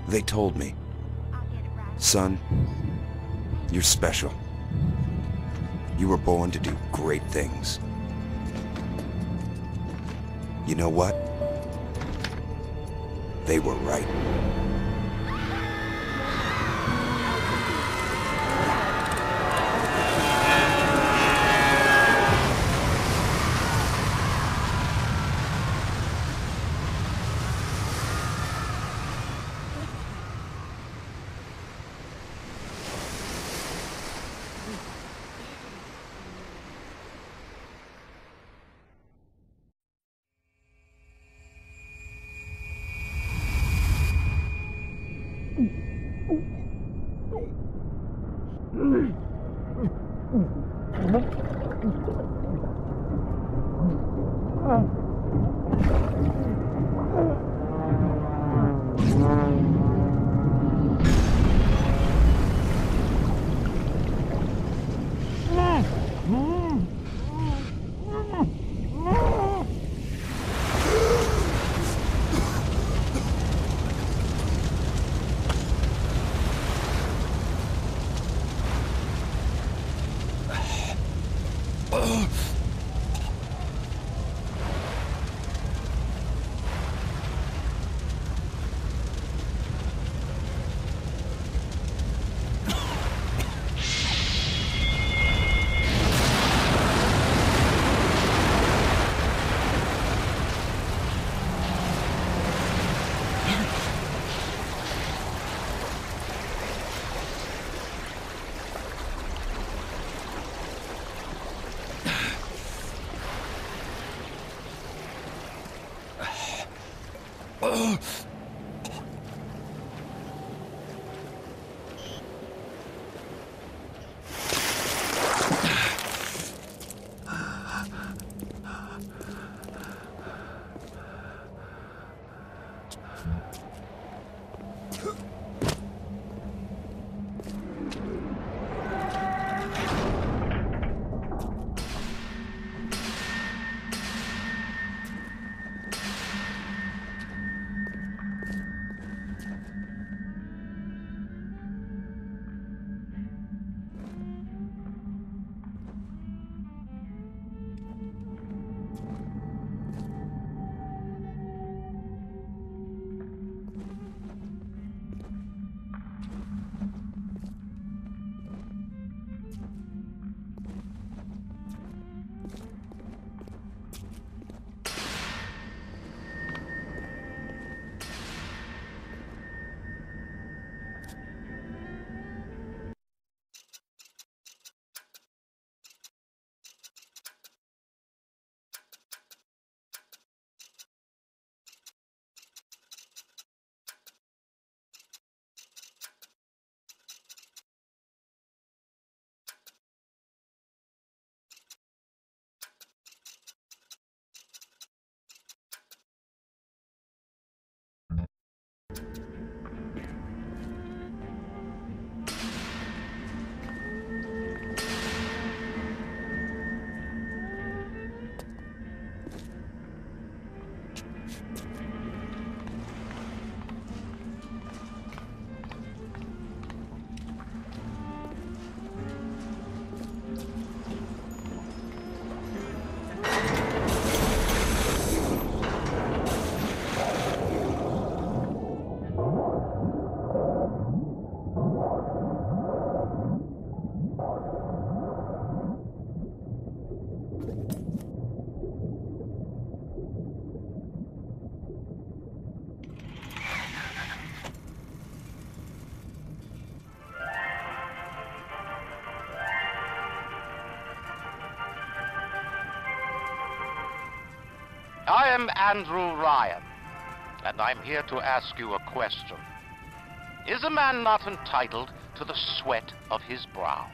They told me, son, you're special. You were born to do great things. You know what? They were right. I am Andrew Ryan, and I'm here to ask you a question. Is a man not entitled to the sweat of his brow?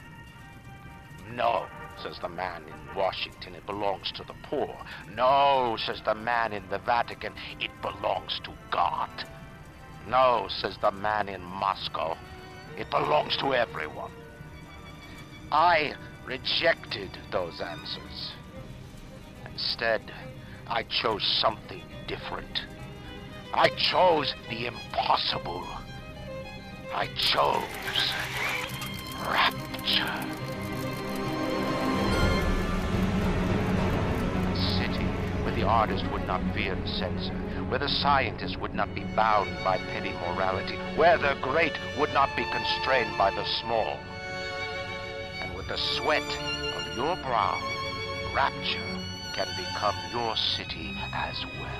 No, says the man in Washington, it belongs to the poor. No, says the man in the Vatican, it belongs to God. No, says the man in Moscow, it belongs to everyone. I rejected those answers. Instead, I chose something different. I chose the impossible. I chose rapture. A city where the artist would not fear the censor, where the scientist would not be bound by petty morality, where the great would not be constrained by the small. And with the sweat of your brow, rapture can become your city as well.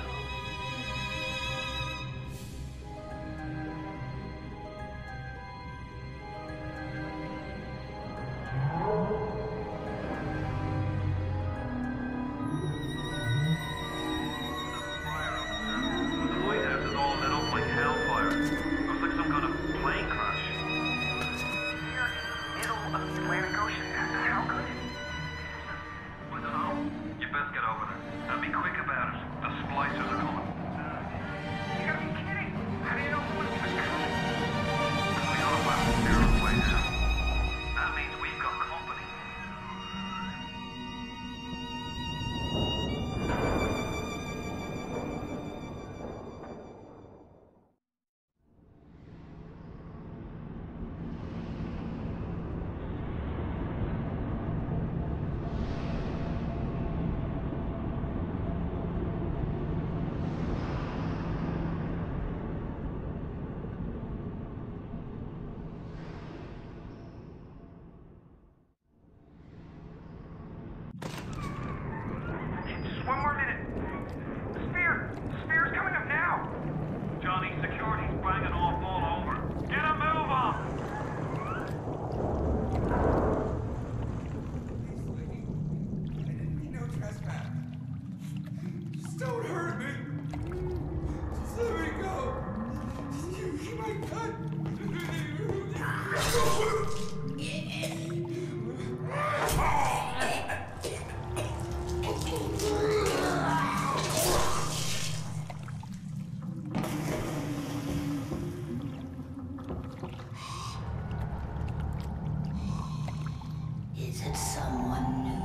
Is it someone new?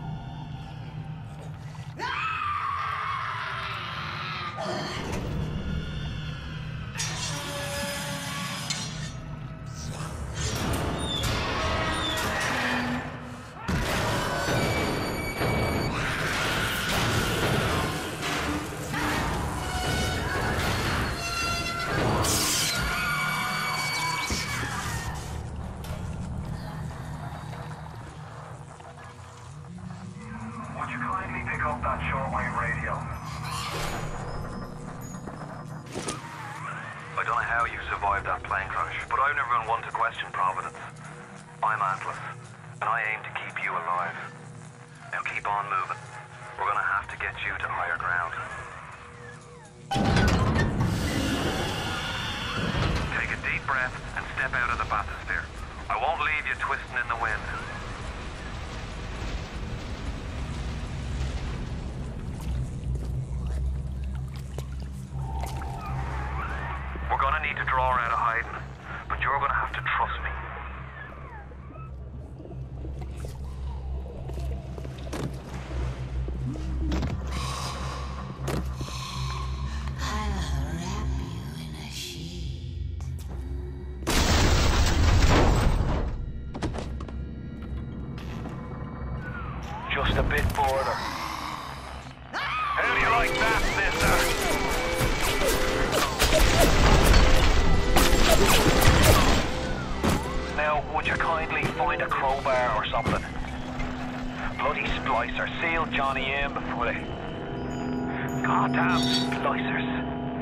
Just a bit border. How do you like that, mister? Now, would you kindly find a crowbar or something? Bloody splicer. Seal Johnny in before they... Goddamn splicers.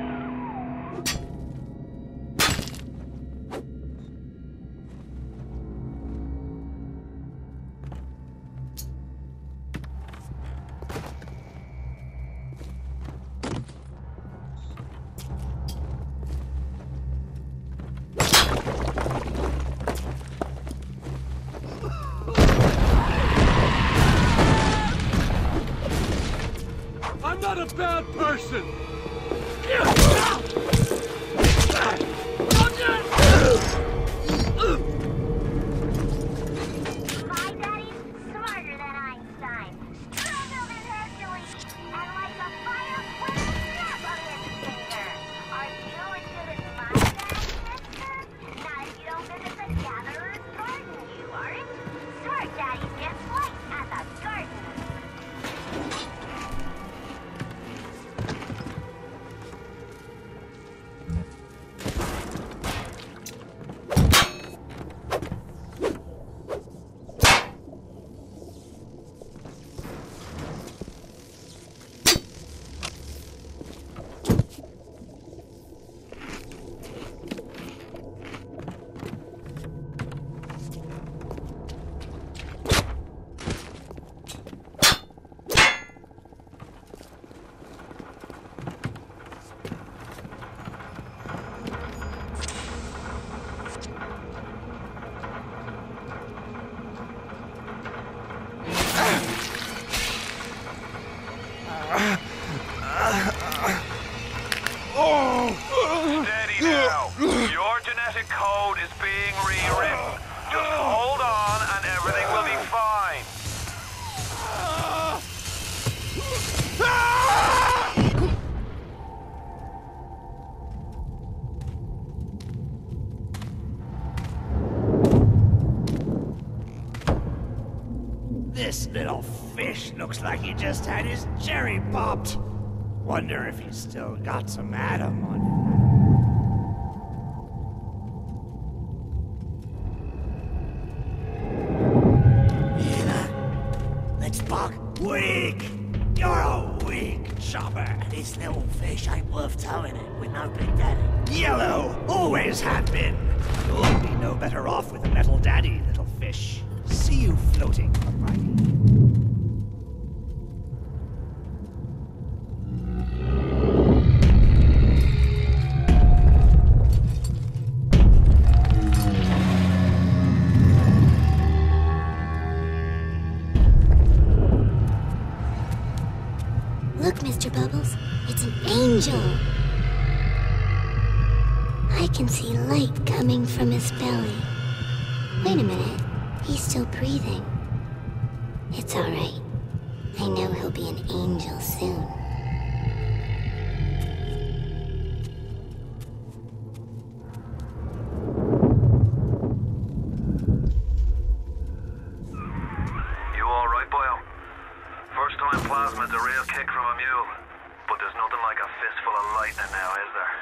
A bad person! My daddy's smarter than Einstein, stronger than Hercules, and like a fire with a snap of his finger. Are you as good as my dad, mister? Not Steady now. Your genetic code is being rewritten. Just hold on and everything will be fine. This little fish looks like he just had his cherry popped. Wonder if he's still got some Adam on him. Let's buck. Weak! You're a weak chopper. This little fish ain't worth towing it with no big daddy. Yellow! Always have been. You'll be no better off with a metal daddy, little fish. See you floating, upright. Look, Mr. Bubbles, it's an angel. I can see light coming from his belly. Wait a minute, he's still breathing. It's all right. I know he'll be an angel soon. You alright, boyo? First time plasma's a real kick from a mule. But there's nothing like a fistful of lightning now, is there?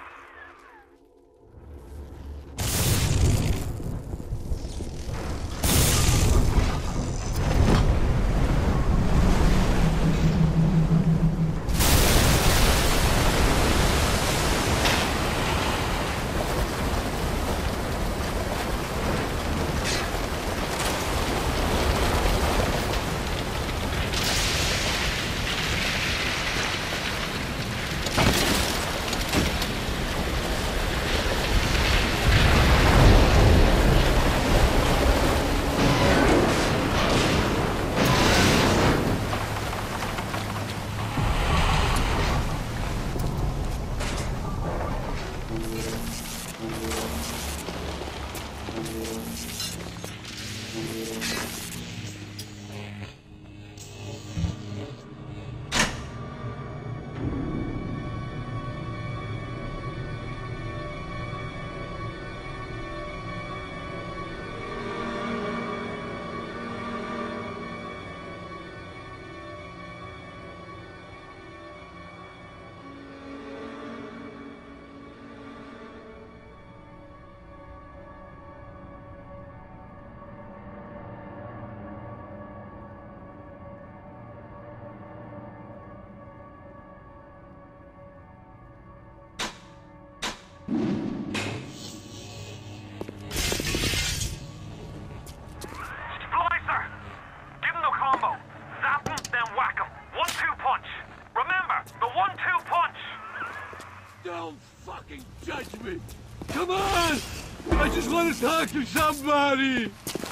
Don't fucking judge me! Come on! I just want to talk to somebody!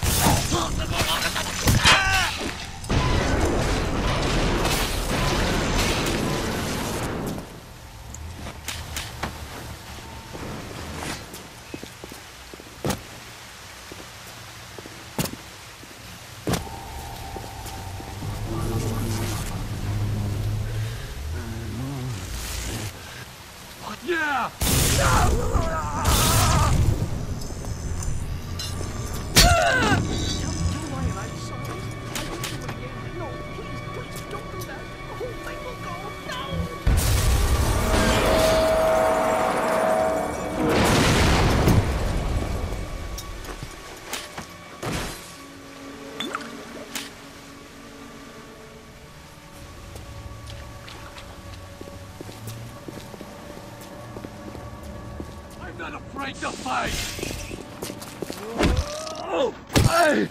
Yeah! I'm not afraid to fight! Oh, hey!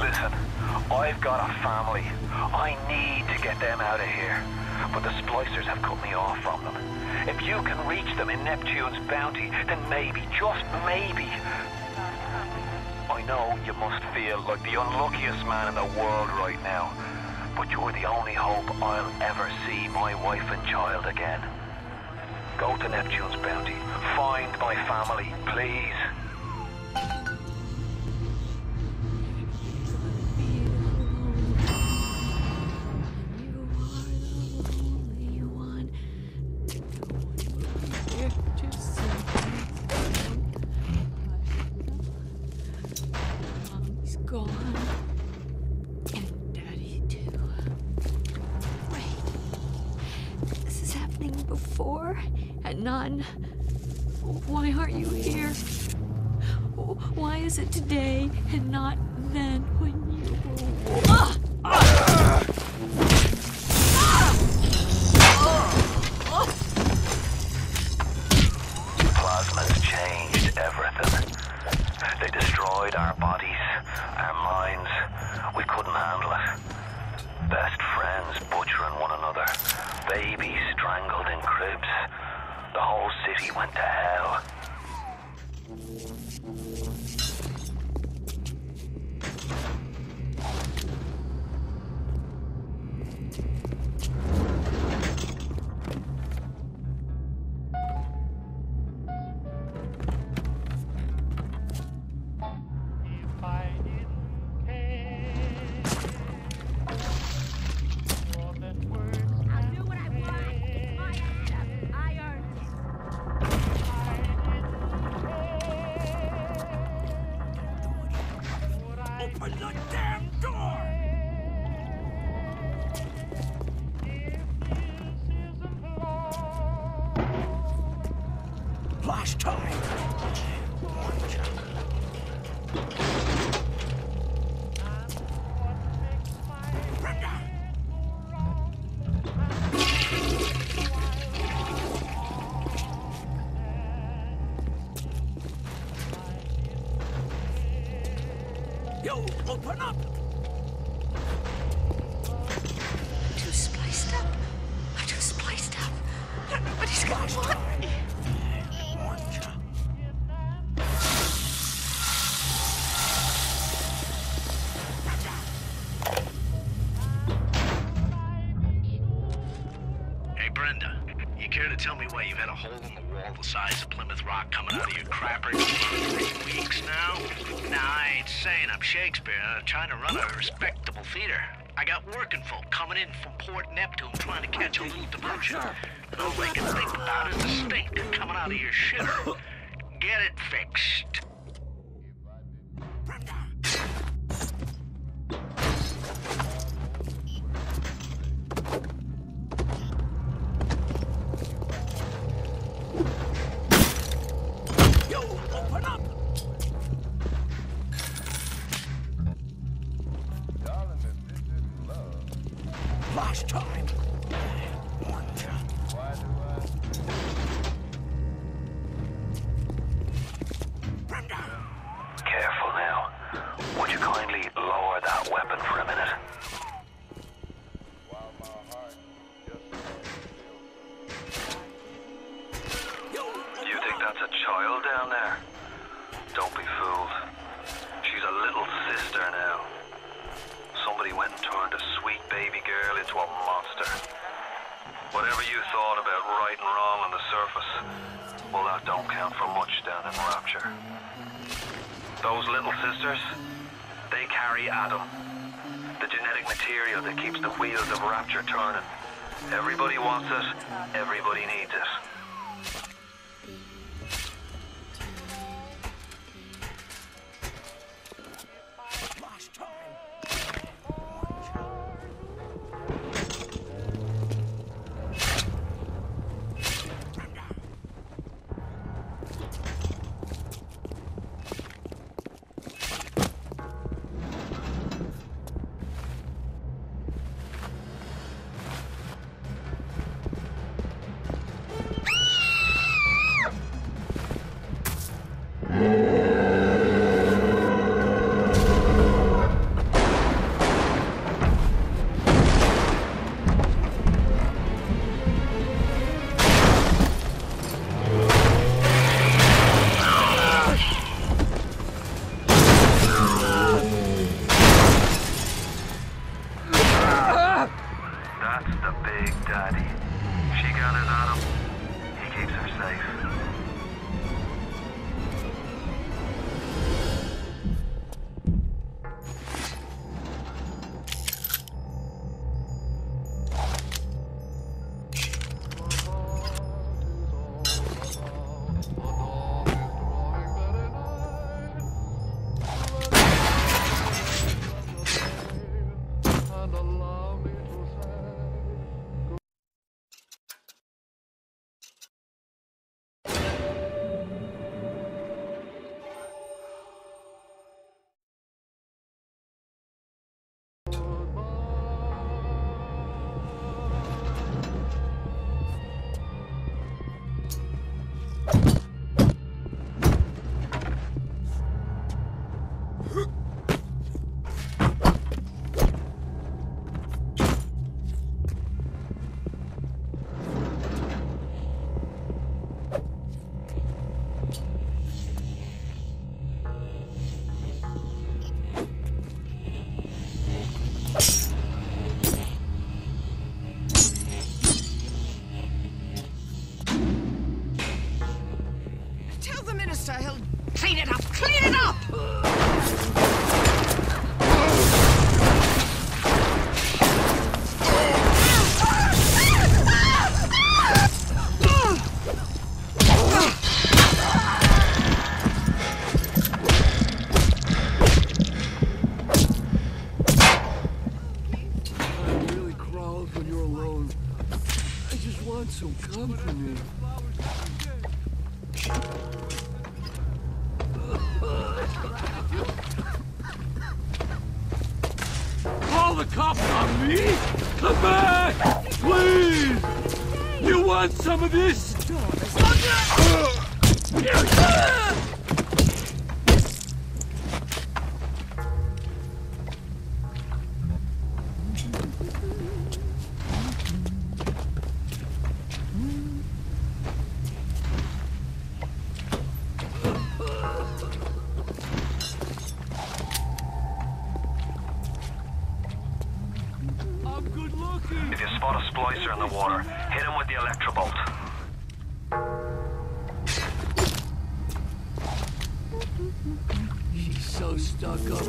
Listen, I've got a family. I need to get them out of here. But the splicers have cut me off from them. If you can reach them in Neptune's bounty, then maybe, just maybe... I know you must feel like the unluckiest man in the world right now, but you're the only hope I'll ever see my wife and child again. Go to Neptune's bounty. Find my family, please. None. Why aren't you here? Why is it today and not then when you were... Plasma's changed everything. They destroyed our bodies, our minds. We couldn't handle it. Best friends butchering one another. Babies strangled in cribs. The whole city went to hell. Open up! Too spliced up. Too spliced up. Everybody's gonna want me. Hey, Brenda, you care to tell me why you've had a hole in the wall the size of Plymouth Rock coming out of your crapper for 3 weeks now? Nah, I ain't saying I'm Shakespeare. I'm trying to run a respectable theater. I got working folk coming in from Port Neptune trying to catch a little diversion. And all they can think about is the stink coming out of your shitter. Get it fixed. Last time. Careful now. Would you kindly lower that weapon for a minute? You think that's a child down there? Don't be fooled. She's a little sister now. Somebody went and turned a sweet baby girl into a monster. Whatever you thought about right and wrong on the surface, well, that don't count for much down in Rapture. Those little sisters, they carry Adam, the genetic material that keeps the wheels of Rapture turning. Everybody wants it, everybody needs it. scanners on him. He keeps her safe. He'll clean it up! Clean it up! I really crawled when you're alone. I just want some company. Call the cops on me? Come back! Please! You want some of this? If you spot a splicer in the water, hit him with the electrobolt. She's so stuck up.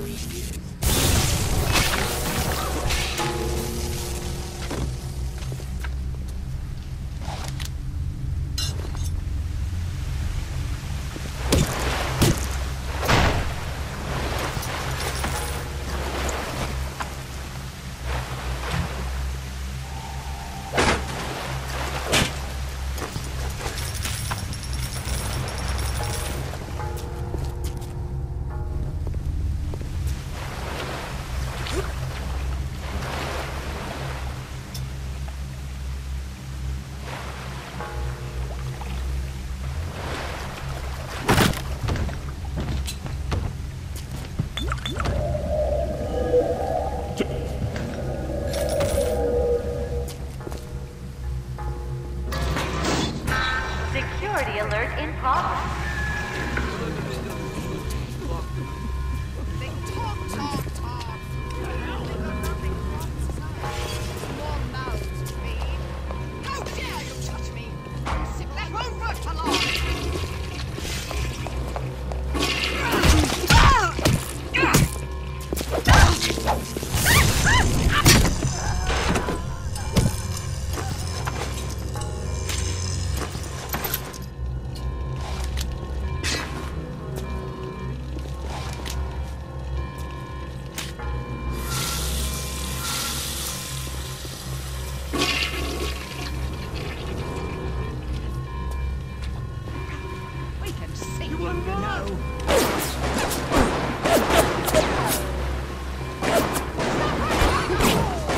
Security alert in progress. How dare you touch me! That won't work for long! We can see you know.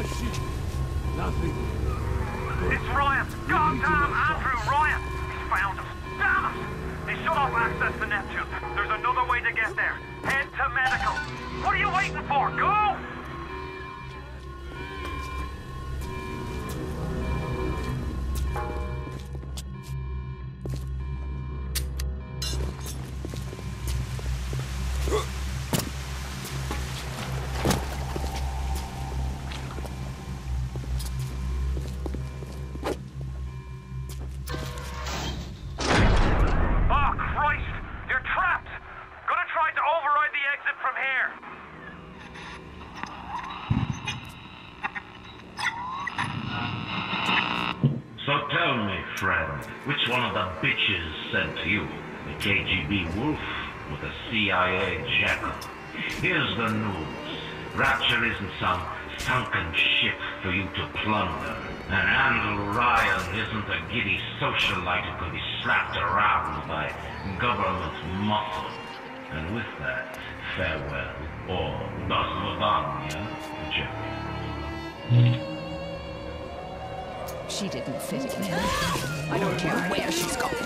shit. Nothing. It's Ryan! Goddamn Andrew Ryan! He's found us! Damn it! He shut off access to Neptune. There's another way to get there. Head to medical. What are you waiting for? Go! Which one of the bitches sent you? The KGB wolf or the CIA jackal? Here's the news. Rapture isn't some sunken ship for you to plunder. And Andrew Ryan isn't a giddy socialite who can be slapped around by government muscle. And with that, farewell, or до свидания, Jeffrey. She didn't fit in. I don't care where she's gone.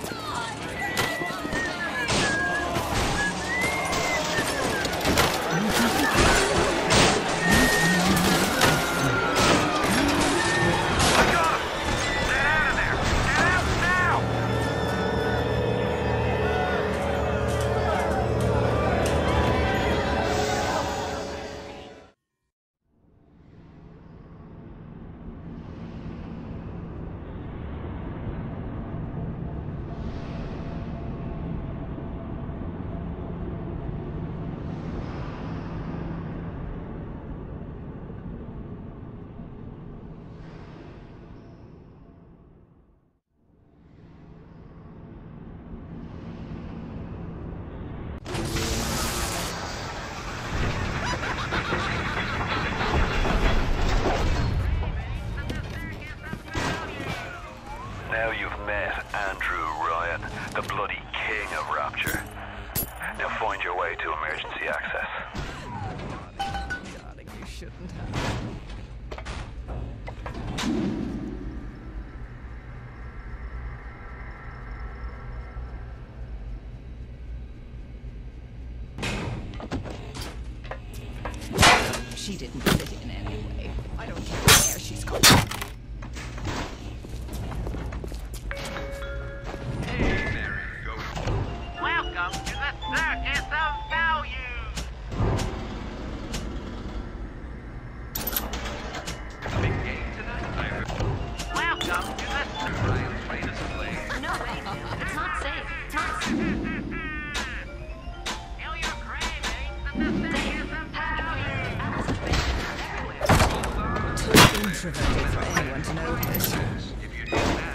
Now you've met Andrew Ryan, the bloody king of Rapture. Now find your way to emergency access. Darling, you shouldn't have. She didn't fit in anyway. I don't care where she's gone. Welcome to the Circus of Values! Big game tonight, I heard. Welcome to the Ryan's famous play. No, wait. It's not safe. Not safe. Tell your cravings that the Circus of Values! Too introverted for anyone to notice. If you do that.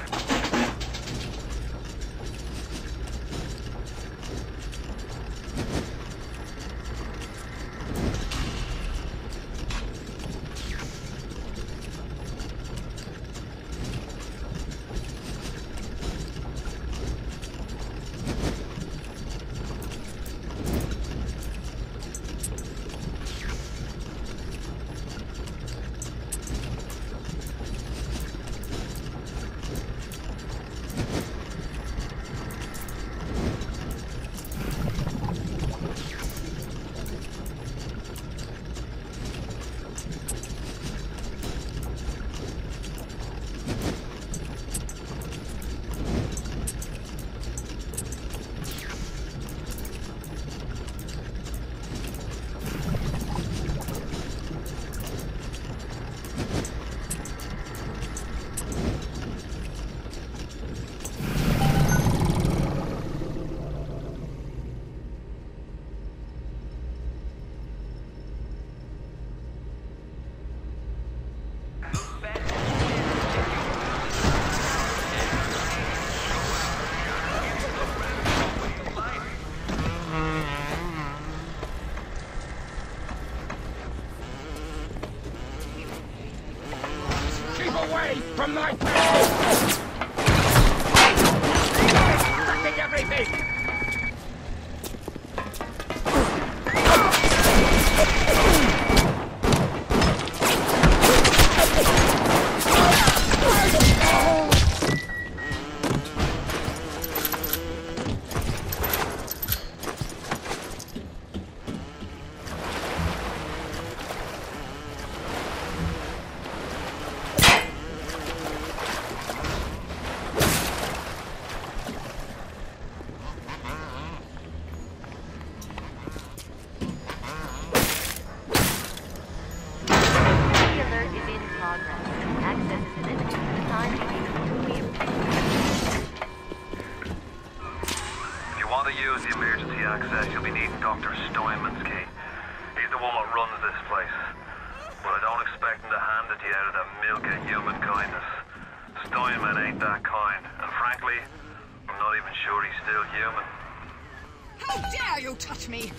need Dr. Steinman's key. He's the one that runs this place. But I don't expect him to hand it to you out of the milk of human kindness. Steinman ain't that kind, and frankly, I'm not even sure he's still human. How dare you touch me!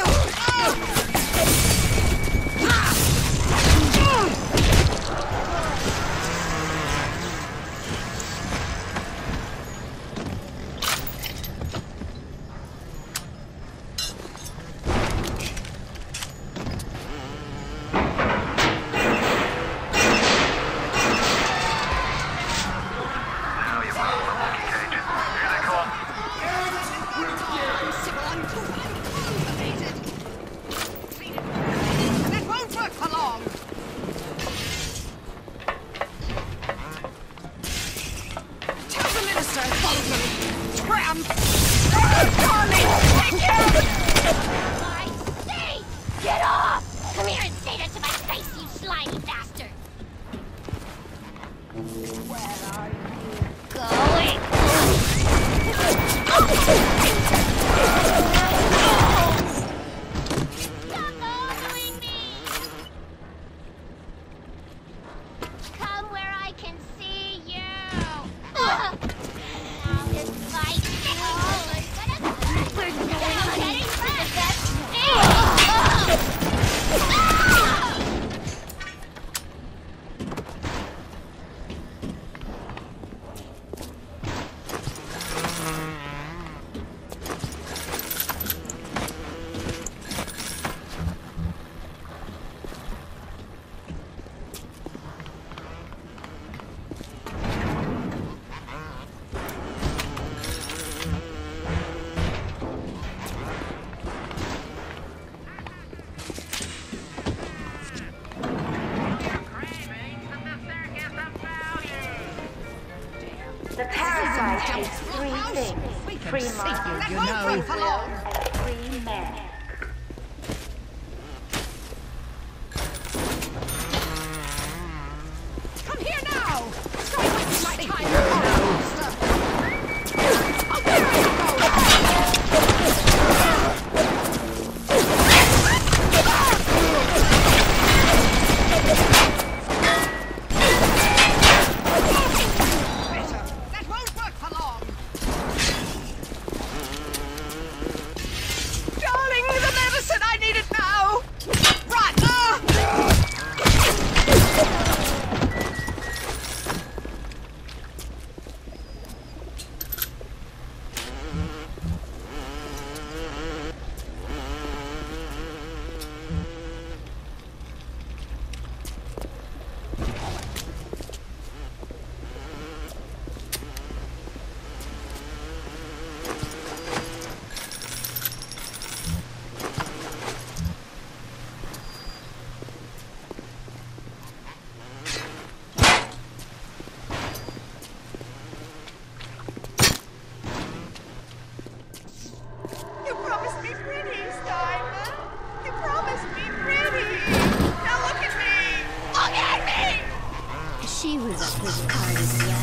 Get off! Come here and say that to my face, you slimy bastard! Where are you going? Stop following me! Come where I can see you! Now this fight is gonna hurt! We're getting back! That's The parasite takes three things. Free mind, you know. and free men. Come here now! Stop wasting my time! Oh, there you go! That won't work for long! Darling, the medicine! I need it now! Run! You promised me pretty, Steinman. You promised me pretty. Now look at me. Look at me! She was a pretty card as well.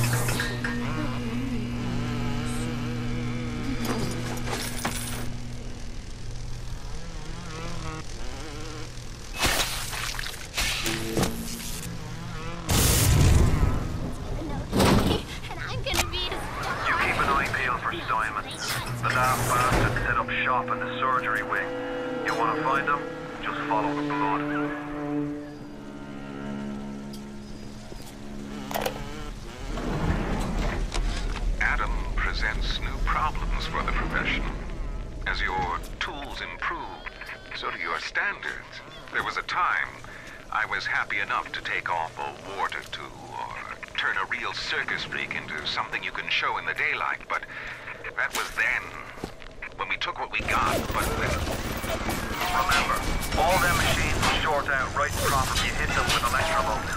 And I'm gonna be the star. You keep an eye peeled for Steinman. The daft bastard set up shop in the surgery wing. You want to find him? Just follow the blood. Adam presents new problems for the profession. As your tools improve, so do your standards. There was a time I was happy enough to take off a wart or two, or turn a real circus freak into something you can show in the daylight, but that was then, when we took what we got, but Remember, all them machines will short out right and proper if you hit them with electrovolt.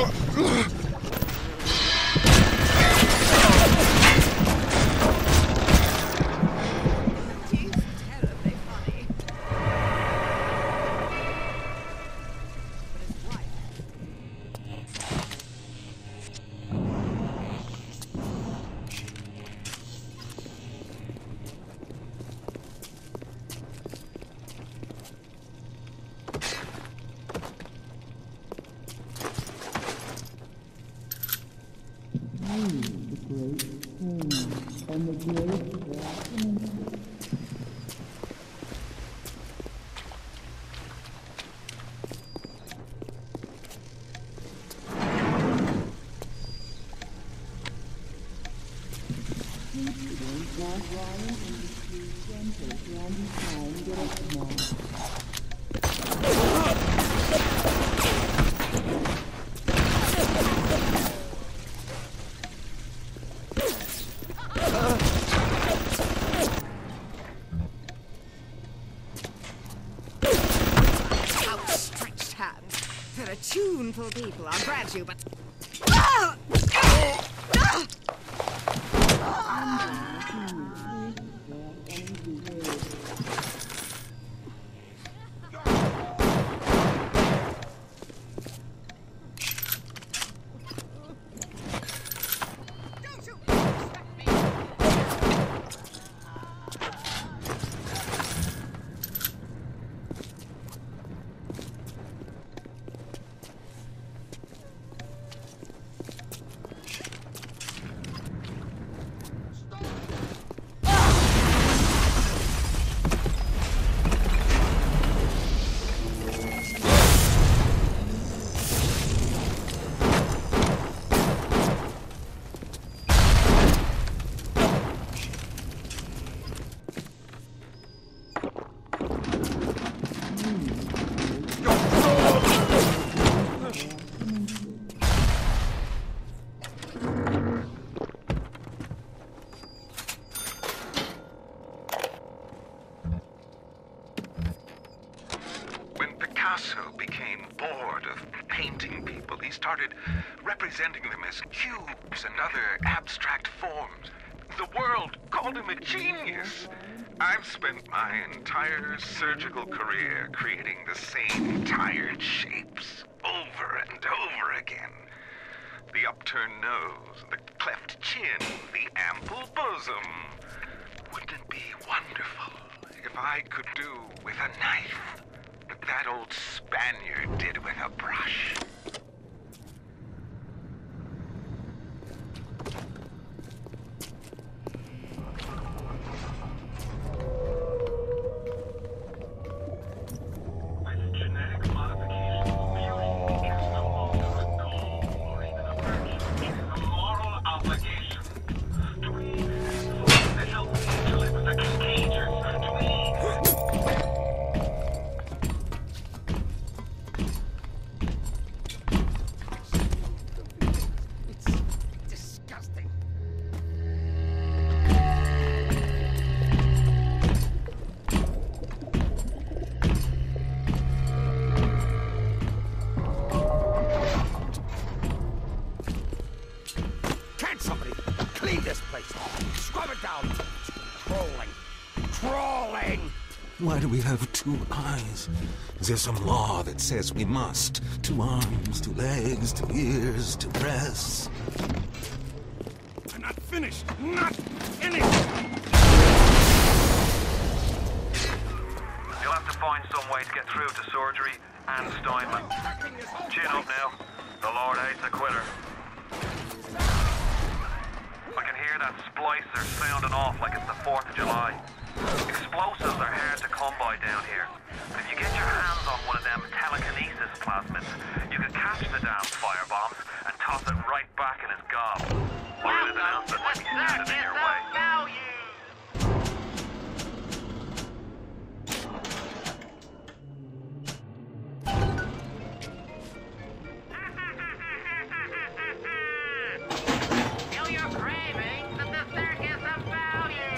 Outstretched hands. They're a tuneful people, I'll grant you, but... started representing them as cubes and other abstract forms. The world called him a genius. I've spent my entire surgical career creating the same tired shapes over and over again. The upturned nose, the cleft chin, the ample bosom. Wouldn't it be wonderful if I could do with a knife what that old Spaniard did with a brush? Why do we have two eyes? Is there some law that says we must? 2 arms, 2 legs, 2 ears, 2 breasts? I'm not finished! Not finished! You'll have to find some way to get through to surgery and Steinman. Chin up now. The Lord hates a quitter. I can hear that splicer sounding off like it's the 4th of July. Explosives are hard to come by down here. But if you get your hands on one of them telekinesis plasmids, you can catch the damn firebombs and toss it right back in his gob. Or anything else that might be standing in your way. Feel your cravings at the circus of value!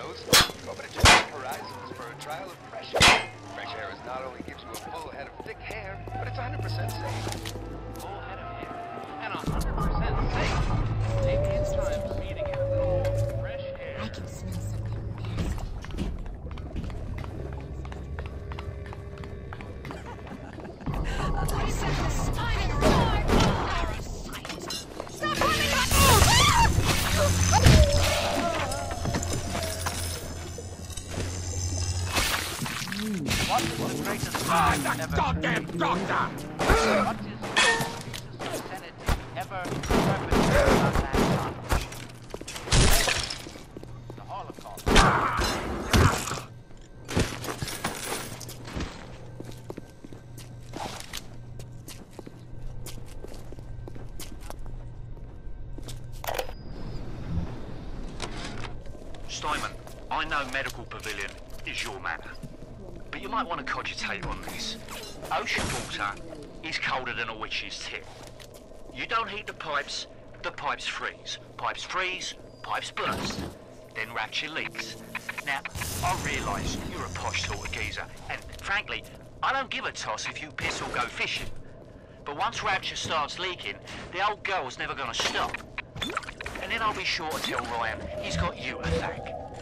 knows? Open a change of horizons for a trial of fresh air. Fresh air is not only gives you a full head of thick hair, but it's 100% safe. Full head of hair and 100% safe. Maybe it's time for me to get a little fresh air. I can smell something nasty. I said the spine and roar! Parasite! Stop holding What is the greatest man ever? Goddamn doctor! What is the greatest sedative ever perpetrated on mankind? The Holocaust. Steinman, I know Medical Pavilion is your manor, but you might want to cogitate on this. Ocean water is colder than a witch's tip. You don't heat the pipes freeze. Pipes freeze, pipes burst. Then Rapture leaks. Now, I realise you're a posh sort of geezer, and frankly, I don't give a toss if you piss or go fishing. But once Rapture starts leaking, the old girl's never gonna stop. And then I'll be sure to tell Ryan he's got you to thank.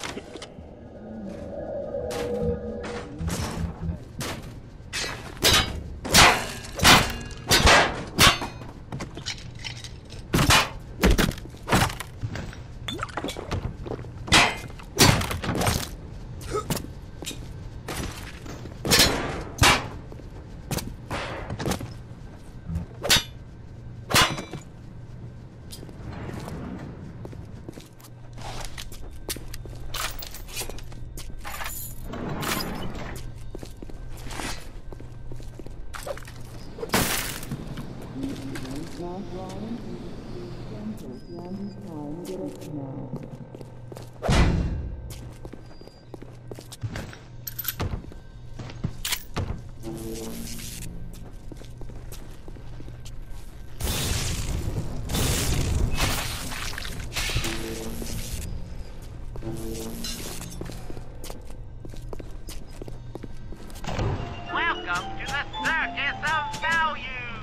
Welcome to the Circus of Value!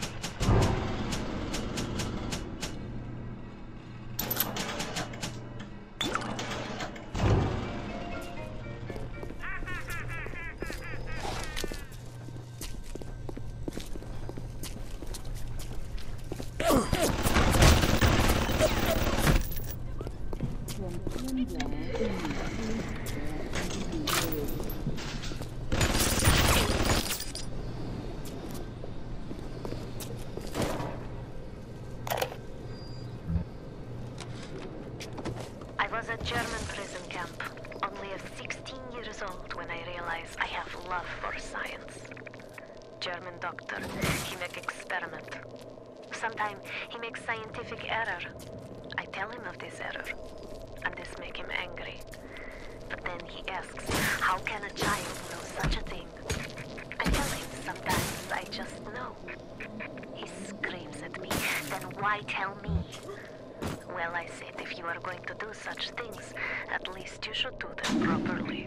I was at German prison camp, only 16 years old when I realized I have love for science. German doctor, he make experiment. Sometimes he makes scientific error. I tell him of this error, and this make him angry. But then he asks, how can a child know such a thing? I tell him sometimes I just know. He screams at me, then why tell me? Well, I said, if you are going to do such things, at least you should do them properly.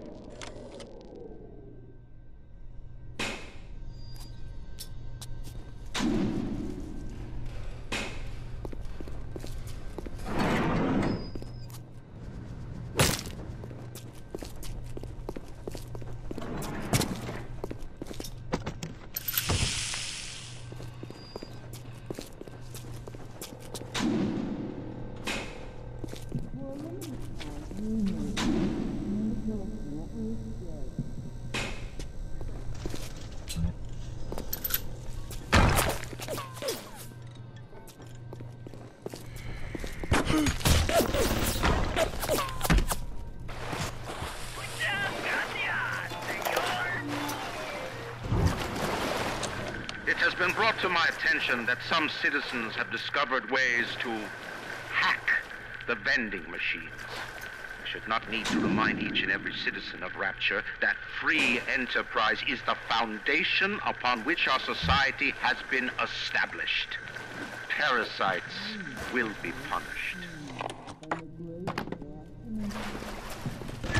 It has been brought to my attention that some citizens have discovered ways to hack the vending machines. I should not need to remind each and every citizen of Rapture that free enterprise is the foundation upon which our society has been established. Parasites will be punished.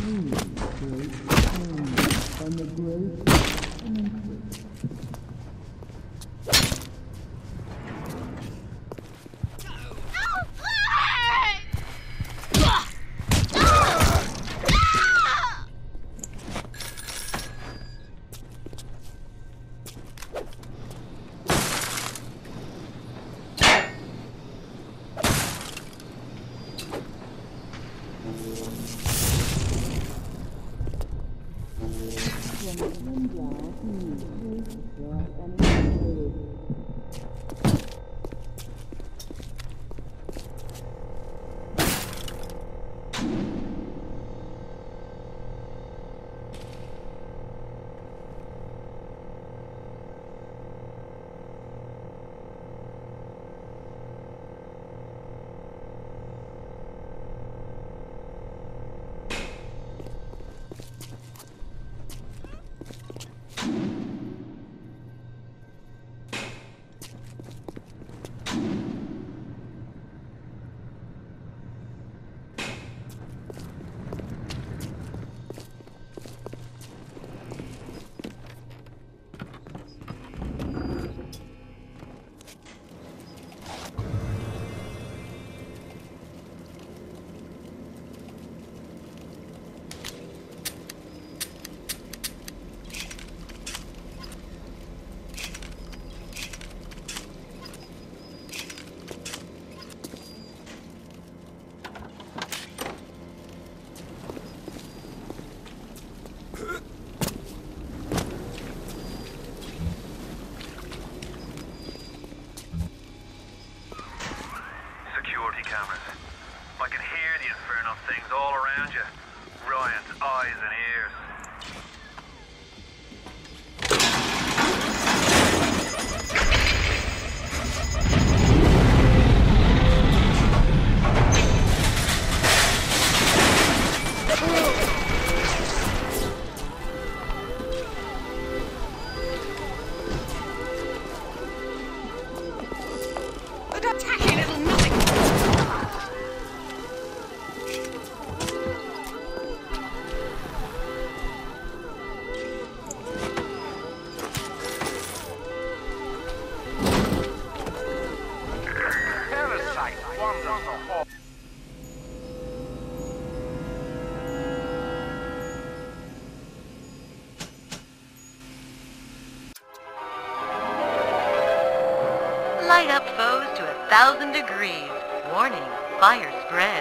Light up foes to 1,000 degrees. Warning, fire spreads.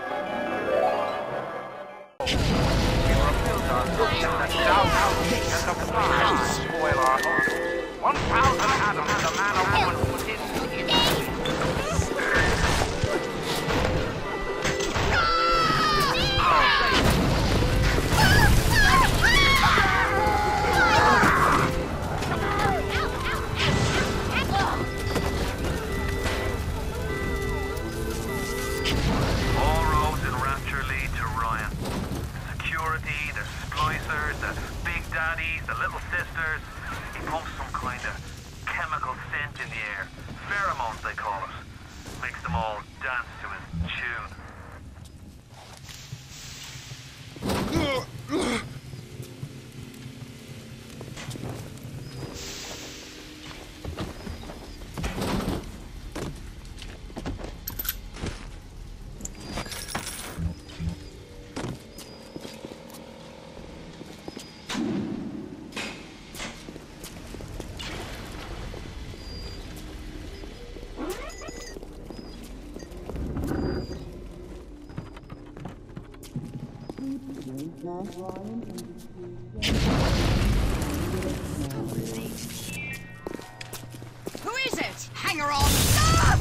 Spoiler. 1,000 atoms a man or woman put into his. All roads in Rapture lead to Ryan. Security, the splicers, the big daddies, the little sisters. He pumps some kind of chemical scent in the air. Pheromones, they call it. Makes them all dance to his tune. Who is it? Hang her on! Stop!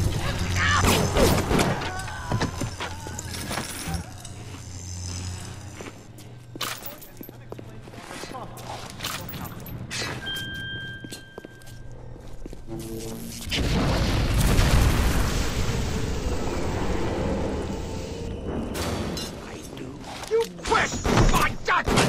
You question my judgment!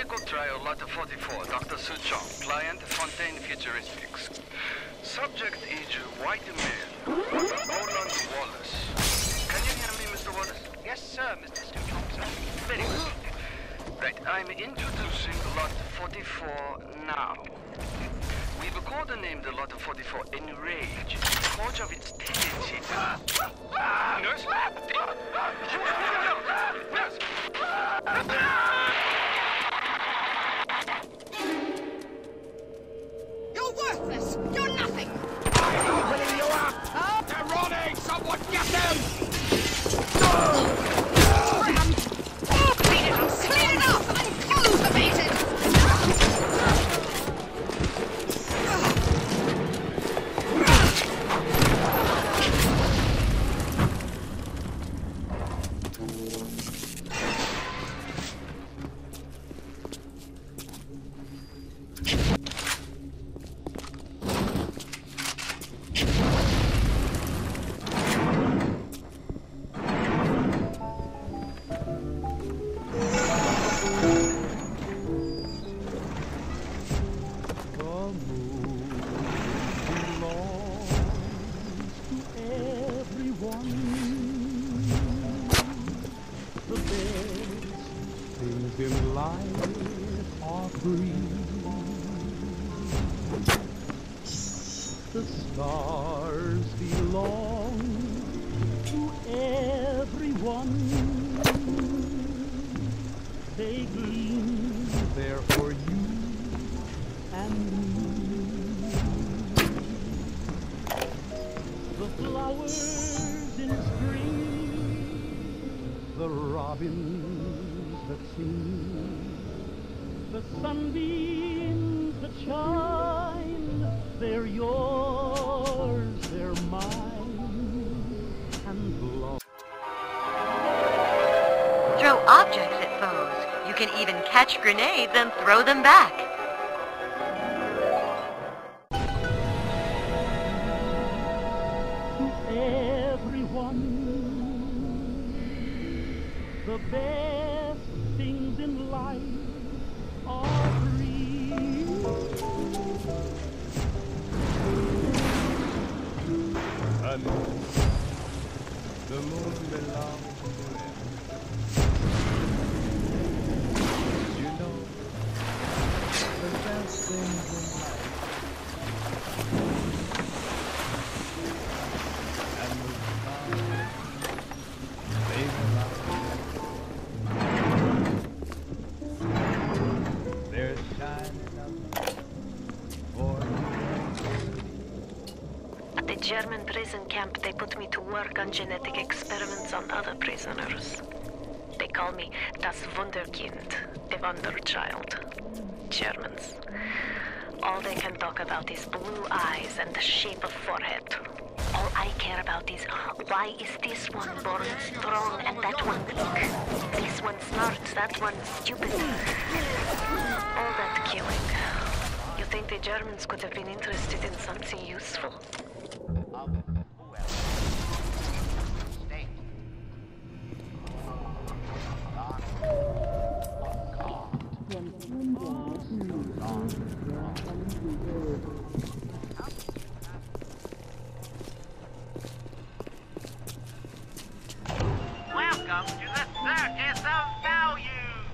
Medical trial lot 44, Dr. Suchong, client Fontaine Futuristics. Subject age white male, Roland Wallace. Can you hear me, Mr. Wallace? Yes, sir, Mr. Suchong, sir. Very good. Right, I'm introducing lot 44 now. We've codenamed the lot 44 Enrage because of its tendency to... Nurse? Nurse! You're worthless! You're nothing! Opening you up! Oh. They're running! Someone get them! Clean it up! I'm constipated! in life are free. The stars belong to everyone. They gleam there for you and me. The flowers in spring, the robins that sing, the sunbeams that shine, they're yours, they're mine, and love. Throw objects at foes. You can even catch grenades and throw them back. The best things in life are free. And the moon belongs to them. You know, the best things in life. And the stars, they belong. At the German prison camp, they put me to work on genetic experiments on other prisoners. They call me das Wunderkind, a wonder child. Germans. All they can talk about is blue eyes and the shape of forehead. All I care about is, why is this one born strong and that one weak? This one smart, that one stupid. All that killing. You think the Germans could have been interested in something useful? Welcome to the Circus of Value!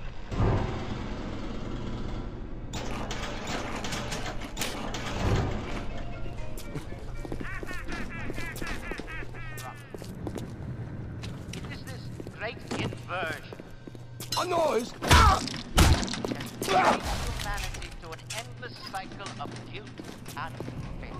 It is this great inversion. A noise! Humanity to an endless cycle of guilt and faith.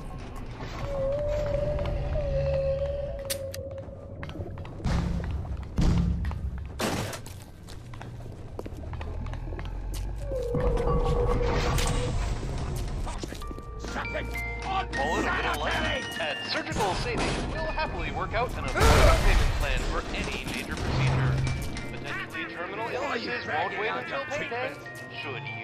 Pull it a little late. At Surgical Savings, we'll happily work out an affordable payment plan for any major procedure. Potentially terminal illnesses won't wait until payday. Should you?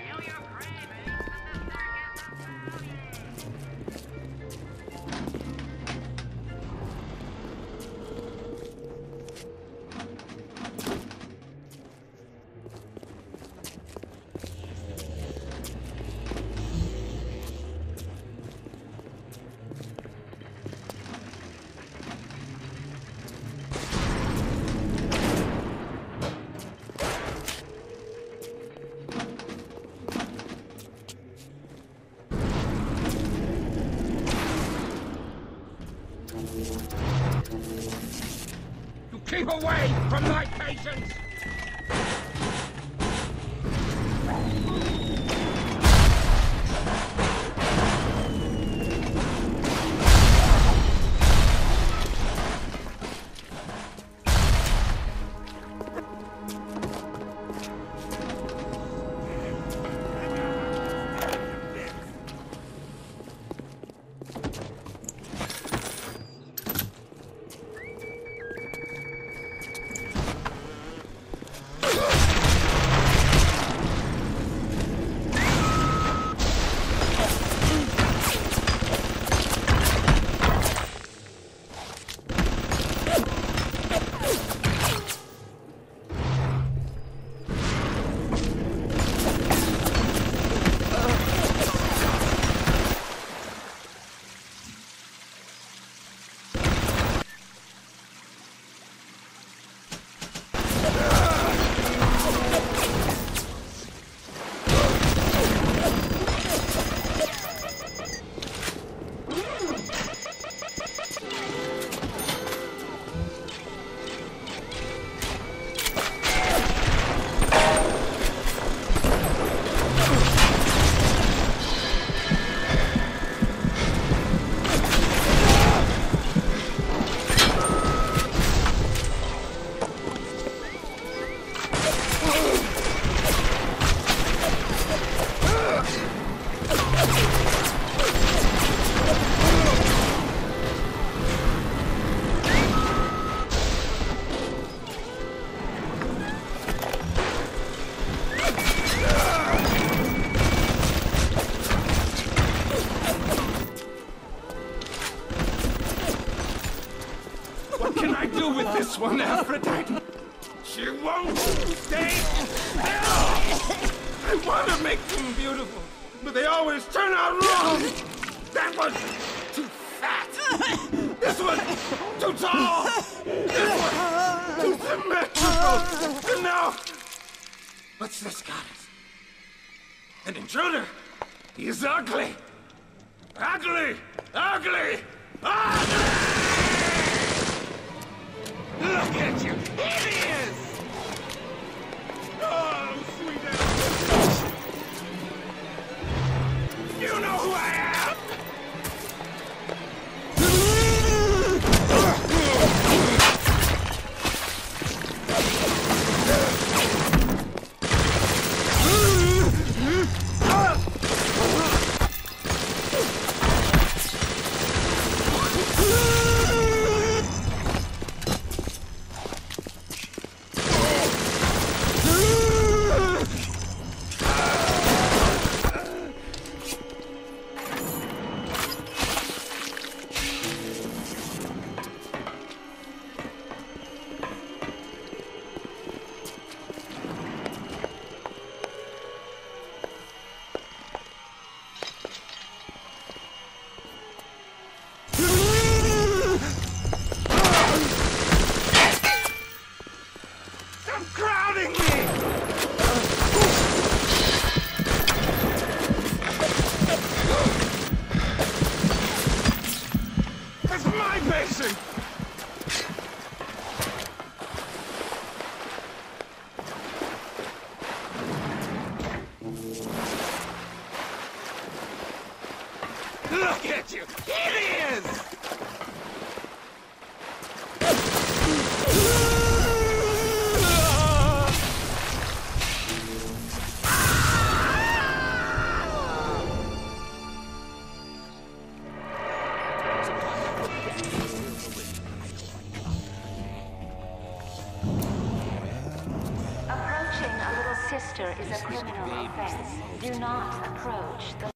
away from my patients! This one, Aphrodite. She won't stay still. I want to make them beautiful, but they always turn out wrong. That was too fat. This was too tall. This was too symmetrical. And now, what's this goddess? An intruder. He's ugly. Ugly. Ugly. Ugly. Look at you! Here he is! Oh, sweet Aphrodite! You know who I am! Look at you! Here he is! Approaching a little sister is a criminal offense. Do not approach the